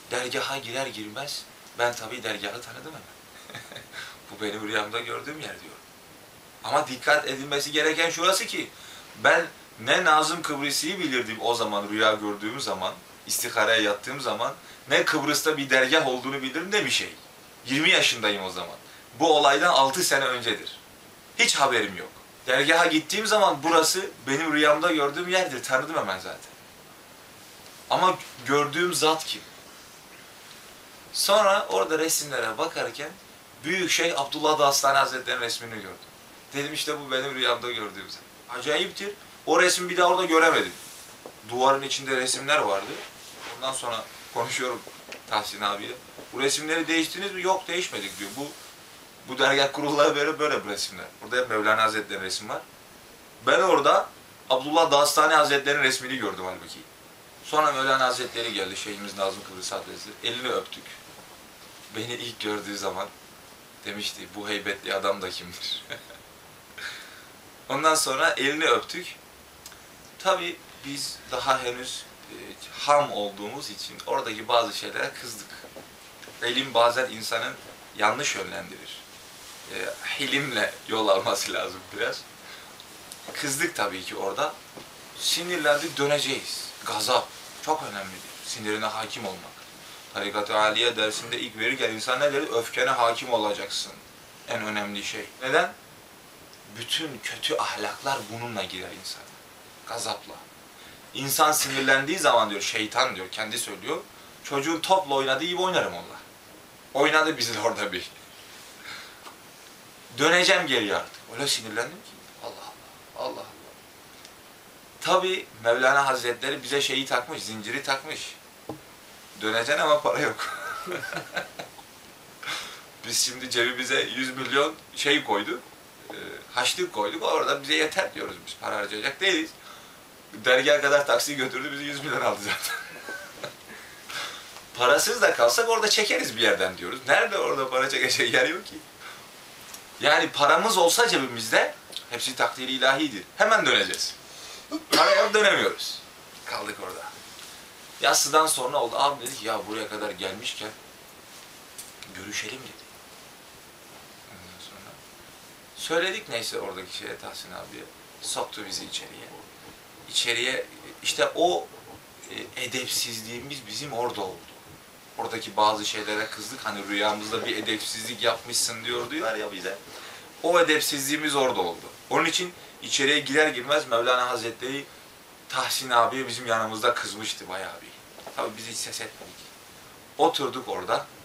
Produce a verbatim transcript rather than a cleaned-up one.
Dergaha girer girmez ben tabii dergahı tanıdım hemen. Bu benim rüyamda gördüğüm yer diyor. Ama dikkat edilmesi gereken şurası ki ben ne Nazım Kıbrıs'ı bilirdim o zaman rüya gördüğüm zaman, istihareye yattığım zaman, ne Kıbrıs'ta bir dergah olduğunu bilirim ne bir şey. yirmi yaşındayım o zaman. Bu olaydan altı sene öncedir. Hiç haberim yok. Dergaha gittiğim zaman burası benim rüyamda gördüğüm yerdir. Tanıdım hemen zaten. Ama gördüğüm zat kim? Sonra orada resimlere bakarken Büyükşehir Abdullah Dağıstani Hazretleri'nin resmini gördüm. Dedim işte bu benim rüyamda gördüğüm zat. Acayiptir. O resmi bir daha orada göremedim. Duvarın içinde resimler vardı. Ondan sonra konuşuyorum Tahsin abiyle. Bu resimleri değiştiniz mi? Yok değişmedik diyor. Bu bu dergah kurulları böyle böyle bu resimler. Burada hep Mevlana Hazretleri'nin resmi var. Ben orada Abdullah Dağıstani Hazretleri'nin resmini gördüm halbuki. Sonra Mevlana Hazretleri geldi, Şeyhimiz Nazım Kıbrıs Hazretleri. Elini öptük. Beni ilk gördüğü zaman demişti, bu heybetli adam da kimdir? Ondan sonra elini öptük. Tabii biz daha henüz e, ham olduğumuz için oradaki bazı şeylere kızdık. Elim bazen insanın yanlış yönlendirir. E, hilimle yol alması lazım biraz. Kızdık tabii ki orada. Sinirlendik, döneceğiz. Gazap çok önemlidir. Sinirine hakim olmak. Tarikat-ı Aliye dersinde ilk verirken insan ne dedi? Öfkene hakim olacaksın. En önemli şey. Neden? Bütün kötü ahlaklar bununla girer insana. Gazapla. İnsan sinirlendiği zaman diyor, şeytan diyor, kendi söylüyor. Çocuğun topla oynadığı gibi oynarım onunla. Oynadı bizi de orada bir. Döneceğim geriye artık. Öyle sinirlendim ki. Allah Allah. Allah Allah. Tabii Mevlana Hazretleri bize şeyi takmış, zinciri takmış. Döneceksin ama para yok. Biz şimdi cebimize yüz milyon şey koydu, e, haçlık koyduk, orada bize yeter diyoruz biz, para harcayacak değiliz. Dergaha kadar taksi götürdü, bizi yüz milyon aldı zaten. Parasız da kalsak orada çekeriz bir yerden diyoruz. Nerede orada para çekecek yer yok ki? Yani paramız olsa cebimizde, hepsi takdiri ilahidir. Hemen döneceğiz. Paraya dönemiyoruz. Kaldık orada. Yassıdan sonra oldu. Abi dedi ki ya buraya kadar gelmişken görüşelim dedi. Ondan sonra söyledik neyse oradaki şeye, Tahsin abiye. Soktu bizi içeriye. İçeriye işte o e, edepsizliğimiz bizim orada oldu. Oradaki bazı şeylere kızdık. Hani rüyamızda bir edepsizlik yapmışsın diyor diyorlar ya bize. O edepsizliğimiz orada oldu. Onun için içeriye girer girmez Mevlana Hazretleri Tahsin abiye bizim yanımızda kızmıştı bayağı bir. Tabii biz hiç ses etmedik. Oturduk orada.